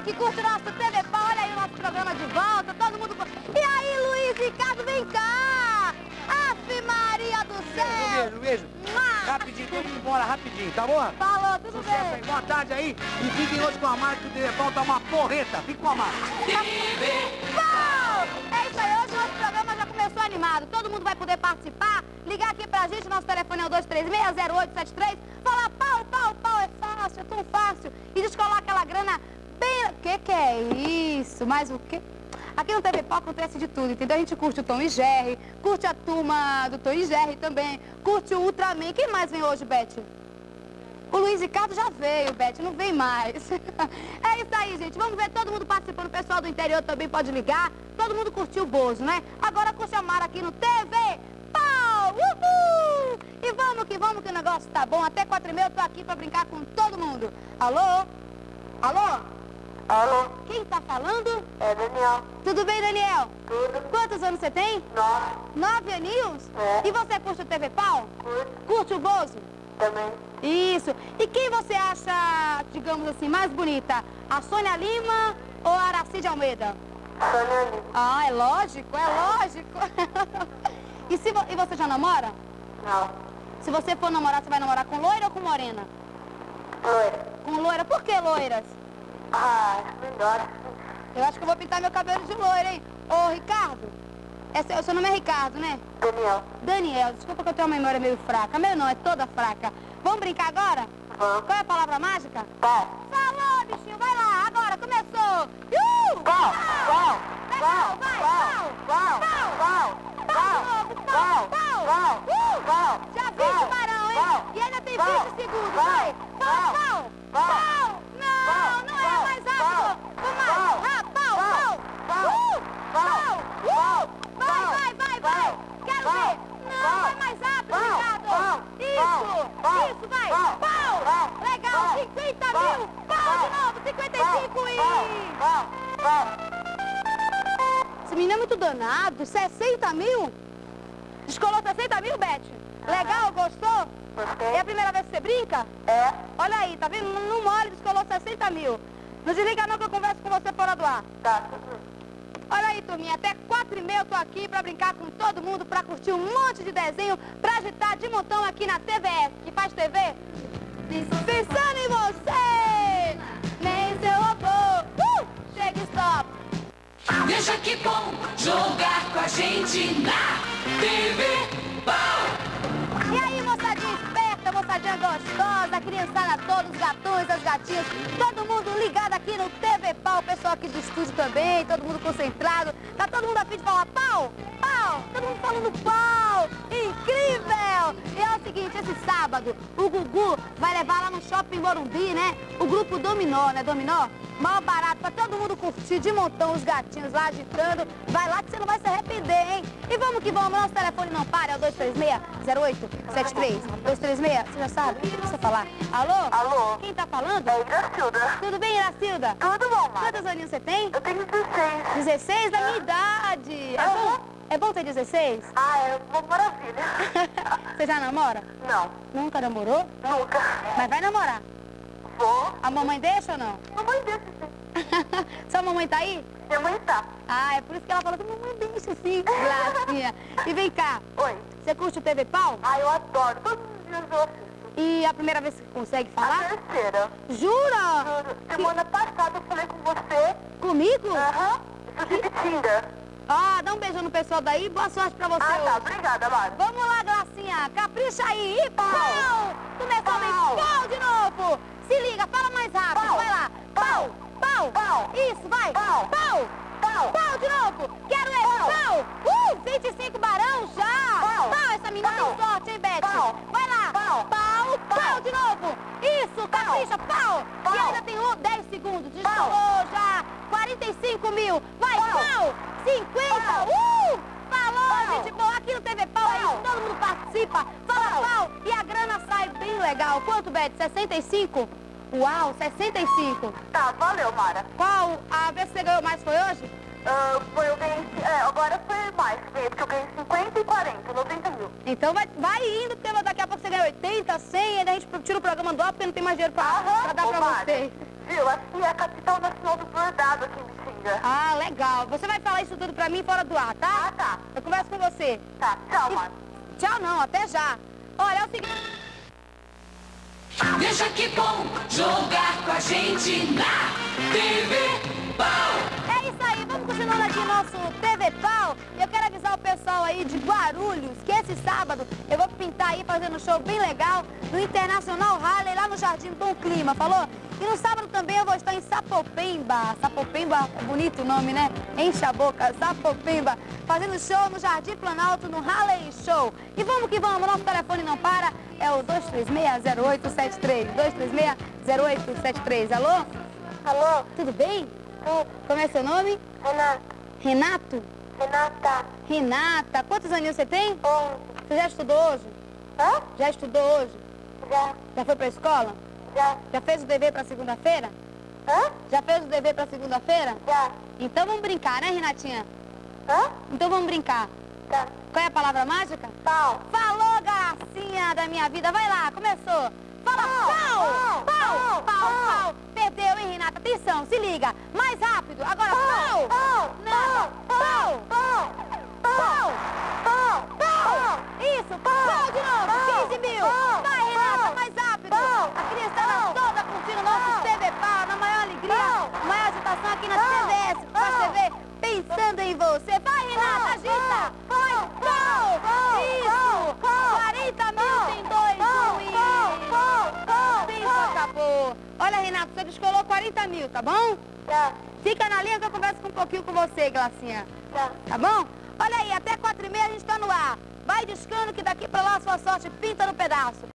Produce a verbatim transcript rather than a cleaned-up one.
que curte o nosso T V Pau, olha aí o nosso programa de volta, todo mundo... E aí, Luiz Ricardo, vem cá! Afe Maria do céu! Beijo, beijo, beijo. Rapidinho, todo mundo embora, rapidinho, tá bom? Falou, tudo Sucesso bem. aí, boa tarde aí. E fiquem hoje com a marca que o T V Pau tá uma porreta. Fique com a marca. T V Pau! É isso aí, hoje o nosso programa já começou animado. Todo mundo vai poder participar, ligar aqui pra gente, nosso telefone é o dois três seis, zero oito sete três, falar pau, pau, pau, é fácil, é tão fácil. E descolar aquela grana bem... Que que é isso? Mais o quê? Aqui no T V Pau acontece de tudo, entendeu? A gente curte o Tom e Jerry, curte a turma do Tom e Jerry também, curte o Ultraman. Quem mais vem hoje, Beth? O Luiz Ricardo já veio, Beth, não vem mais. É isso aí, gente. Vamos ver todo mundo participando. O pessoal do interior também pode ligar. Todo mundo curtiu o Bozo, né? Agora curte a Mara aqui no T V Pau! Uhul! E vamos que vamos que o negócio tá bom. Até quatro e meia eu tô aqui pra brincar com todo mundo. Alô? Alô? Alô? Quem tá falando? É Daniel. Tudo bem, Daniel? Tudo? Quantos anos você tem? Nove. Nove aninhos? É. E você curte o T V Pau? Curto. Curte o Bozo? Também. Isso. E quem você acha, digamos assim, mais bonita? A Sônia Lima ou a Aracide Almeida? Sônia Lima. Ah, é lógico, é lógico. E, se vo... e você já namora? Não. Se você for namorar, você vai namorar com loira ou com morena? Loira. Com loira. Por que loiras? Ah, melhor. Eu acho que eu vou pintar meu cabelo de loira, hein? Ô, Ricardo. Esse, o seu nome é Ricardo, né? Daniel. Daniel, desculpa que eu tenho uma memória meio fraca. Meu não, é toda fraca. Vamos brincar agora? Vamos. Qual é a palavra mágica? Pau. Falou, bichinho, vai lá, agora, começou! Uh! Pau. Pau. Legal, vai, pau! Pau. Pau! Pau. Pau de novo, pau, pau! Pau. Uh! Pau. Já vi Pau. o tubarão, hein? Pau. E ainda tem Pau. vinte segundos, Pau. vai! Pau, pau! Pau. Pau! Não, não é mais rápido! Vamos lá! Ah, pau, pau! Uh! Pau! Uh! Vai, vai, vai, vai! Quero ver! Não, vai mais rápido, Ricardo! Isso! Isso, vai! Pau! Legal, cinquenta mil! Pau de novo, cinquenta e cinco e... Pau. Pau. Esse menino é muito danado, sessenta mil? Descolou sessenta mil, Beth? Legal, gostou? Gostei. É a primeira vez que você brinca? É. Olha aí, tá vendo? Não, não mole, descolou sessenta mil. Não desliga não que eu converso com você fora do ar. Tá, tudo. Olha aí, turminha, até quatro e meia eu tô aqui pra brincar com todo mundo, pra curtir um monte de desenho, pra agitar de montão aqui na T V S, que faz T V. Pensando em você, nem seu robô. Uh! Chega e stop. Veja que bom jogar com a gente na T V Pau. E aí, moçadinha esperta, moçadinha gostosa, criançada toda, os gatões, as gatinhas, todo mundo ligado aqui no T V Pau, o pessoal aqui do estúdio também, todo mundo concentrado. Tá todo mundo a fim de falar pau, pau, todo mundo falando pau, incrível! E é o seguinte, esse sábado, o Gugu vai levar lá no Shopping Morumbi, né, o grupo Dominó, né, Dominó? Mal barato, pra todo mundo curtir de montão os gatinhos lá agitando. Vai lá que você não vai se arrepender, hein? E vamos que vamos, nosso telefone não para, é o dois três seis, zero oito sete três. dois três seis, você já sabe? O que você falar? Alô? Alô? Quem tá falando? É Iracilda. Tudo bem, Iracilda? Tudo bom, Mara? Quantos aninhos você tem? Eu tenho dezesseis. dezesseis da minha idade. É Aham. bom? É bom ter dezesseis? Ah, é uma maravilha. Você já namora? Não, Nunca namorou? nunca. Mas vai namorar. Vou. A mamãe deixa ou não? Mamãe deixa sim. Sua mamãe tá aí? Minha mãe tá. Ah, é por isso que ela falou que mamãe deixa sim, gracinha. E vem cá, Oi. você curte o T V Pau? Ah, eu adoro. Todos os dias eu assisto. E a primeira vez que consegue A falar? terceira. Jura? Juro. Semana passada eu falei com você. Comigo? Aham. Eu sou de Bitinga. Ah, dá um beijo no pessoal daí, boa sorte pra você Ah, tá. hoje. Obrigada, Mara. Vamos lá, Gracinha, capricha aí. E pau! Começou bem, Pau. pau de novo. Se liga, fala mais rápido, Pau. vai lá. Pau, pau, Pau. Isso, vai. Pau. Pau, Pau. pau de novo. Quero esse, Pau. pau. Uh, vinte e cinco barão já. Pau. Pau, essa menina Pau. tem sorte, hein, Beth? Pau. Vai lá. Pau. Pau, pau Pau. de novo. Isso, capricha, pau. Pau. E ainda tem um, dez segundos. Pau. Descolou já. quarenta e cinco mil. Vai, Pau. pau. cinquenta. Pau. Uh! Falou, Pau. gente boa. Aqui no T V Pau é isso. Todo mundo participa. Fala Pau. pau. E a grana sai bem legal. Quanto, Beth? sessenta e cinco? Uau, sessenta e cinco. Tá, valeu, Mara. Qual a vez que você ganhou mais foi hoje? Ah, foi, eu ganhei, é, agora foi mais que ganhei, porque eu ganhei cinquenta e quarenta, noventa mil. Então vai, vai indo, porque daqui a pouco você ganha oitenta, cem, e aí a gente tira o programa do ar, porque não tem mais dinheiro pra, Aham, pra dar ô, pra Mari, você. Viu, aqui é a capital nacional do bordado aqui em Bitinga. Ah, legal. Você vai falar isso tudo pra mim fora do ar, tá? Ah, tá. Eu converso com você. Tá, tchau, E- Mari. Tchau não, até já. Olha, é o seguinte... Veja que bom jogar com a gente na T V Pau. É isso aí, vamos continuando aqui nosso T V Pau. Eu quero avisar o pessoal aí de Guarulhos que esse sábado eu vou pintar aí fazendo um show bem legal no Internacional Harley lá no Jardim Bom Clima, falou? E no sábado também eu vou estar em Sapopemba. Sapopemba é bonito o nome, né? Enche a boca, Sapopemba. Fazendo show no Jardim Planalto, no Harley Show. E vamos que vamos, nosso telefone não para, é o dois três seis, zero oito sete três. dois três seis, zero oito sete três. Alô? Alô? Tudo bem? Sim, Como é seu nome? Renata. Renato? Renata. Renata. Quantos aninhos você tem? onze. Você já estudou hoje? Hã? Já estudou hoje? Já, Já foi pra escola? já. Já fez o dever pra segunda-feira? Hã? Já fez o dever pra segunda-feira? Já. Então vamos brincar, né, Renatinha? Hã? Então vamos brincar. Tá. Qual é a palavra mágica? Pau. Falou, gracinha da minha vida. Vai lá, começou. Fala pau! Pau, Pau! Pau! pau, Pau! Perdeu, hein, Renata? Atenção, se liga. Mais rápido. Agora pau! Pau. Nada. Pau! Pau. Pau! Pau. Pau! Isso! Pau de novo! Pau. quinze mil! Pau. Vai, Renata, Pau. mais rápido! Pau. A criançada Pau. toda curtindo o nosso Pau. T V Pau, na maior alegria, Pau. maior agitação aqui na Pau. T V S, Pau. Faz T V, pensando em você. Vai, Renata, Pau. agita! Pau. Mais pau! Pau. Isso! Pau. quarenta mil tem dois, Pau. um e... Pau. Pau. Pau. Sim, Pau. acabou. Olha, Renato, você descolou quarenta mil, tá bom? Tá. Fica na linha que eu converso com um pouquinho com você, Glacinha. Tá. Tá bom? Olha aí, até quatro e meia a gente tá no ar. Vai discando que daqui pra lá a sua sorte pinta no pedaço.